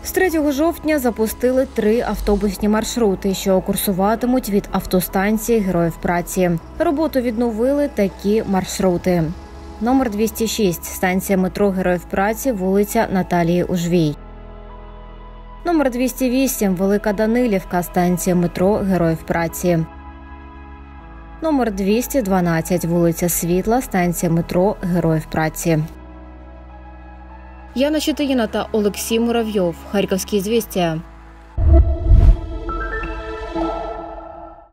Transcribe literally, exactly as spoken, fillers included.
З третього жовтня запустили три автобусні маршрути, що курсуватимуть від автостанції Героїв праці. Роботу відновили такі маршрути. Номер двісті шість – станція метро Героїв праці, вулиця Наталії Ужвій. Номер двісті вісім – Велика Данилівка, станція метро Героїв праці. Номер двісті дванадцять – вулиця Світла, станція метро Героїв праці. Яна Щетиніна та Олексій Муравйов. Харківські звістя.